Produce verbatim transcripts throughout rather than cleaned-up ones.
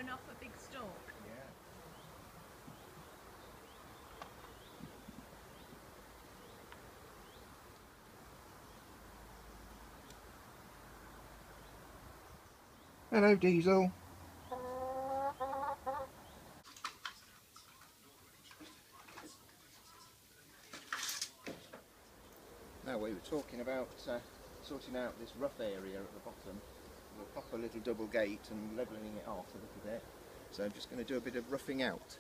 thrown off a big stalk. Yeah. Hello, Diesel. Now we were talking about uh, sorting out this rough area at the bottom. We'll pop a little double gate and levelling it off a little bit. So I'm just going to do a bit of roughing out.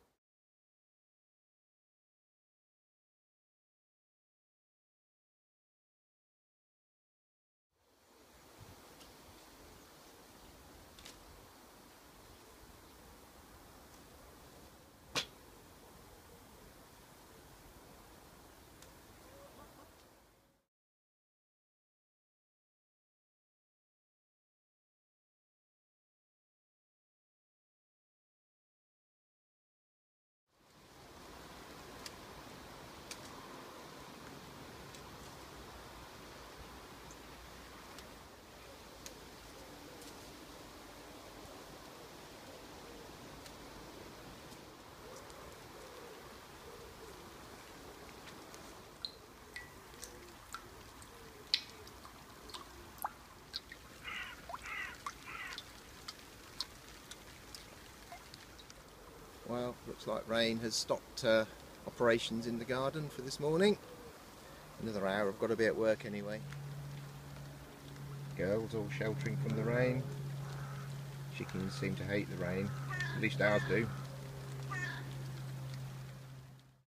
Well, looks like rain has stopped uh, operations in the garden for this morning. Another hour, I've got to be at work anyway. Girls all sheltering from the rain. Chickens seem to hate the rain, at least ours do.